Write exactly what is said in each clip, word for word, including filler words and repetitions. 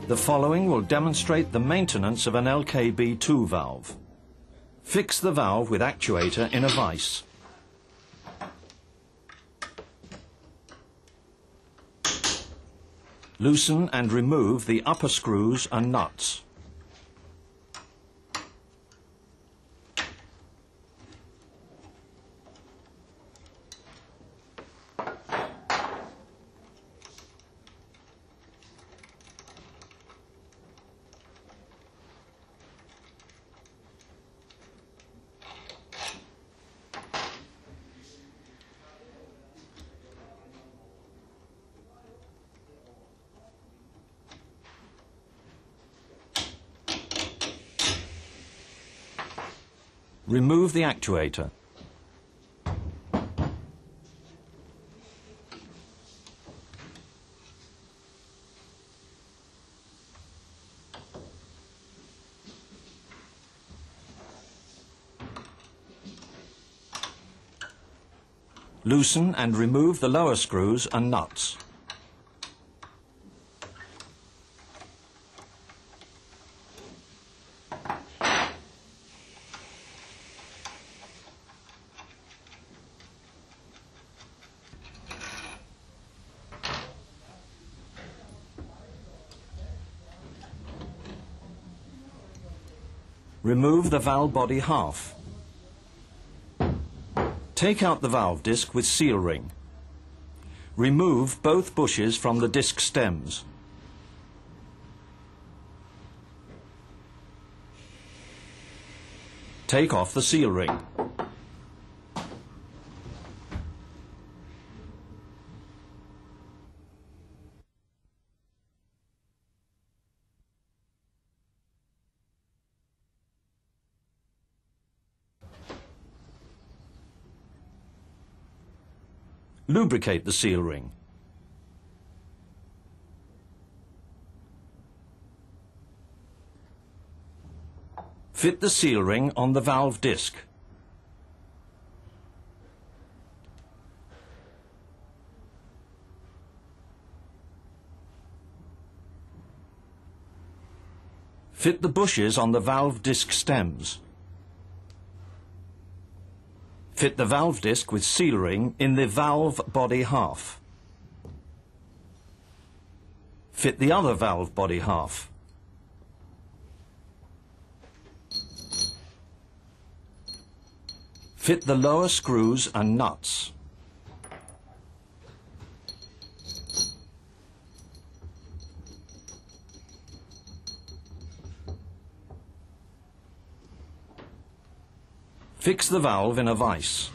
The following will demonstrate the maintenance of an L K B two valve. Fix the valve with actuator in a vise. Loosen and remove the upper screws and nuts. Remove the actuator. Loosen and remove the lower screws and nuts. Remove the valve body half. Take out the valve disc with seal ring. Remove both bushes from the disc stems. Take off the seal ring. Lubricate the seal ring. Fit the seal ring on the valve disc. Fit the bushes on the valve disc stems. Fit the valve disc with seal ring in the valve body half. Fit the other valve body half. Fit the lower screws and nuts. Fix the valve in a vise.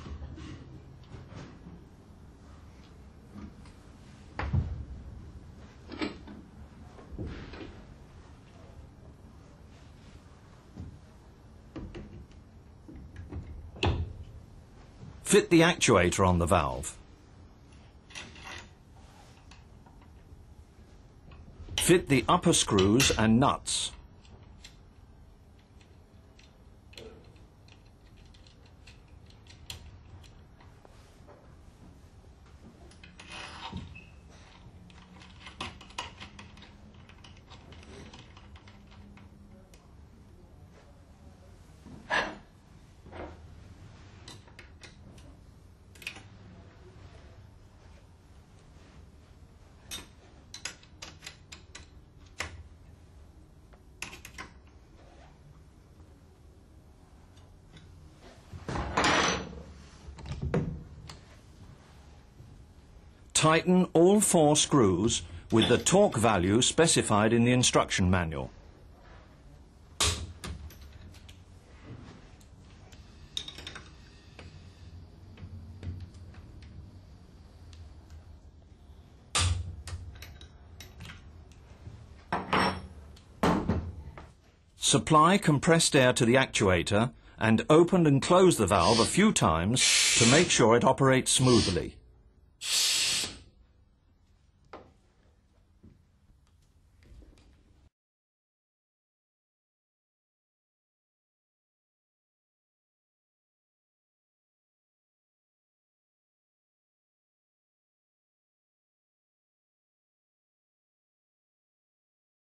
Fit the actuator on the valve. Fit the upper screws and nuts. Tighten all four screws with the torque value specified in the instruction manual. Supply compressed air to the actuator and open and close the valve a few times to make sure it operates smoothly.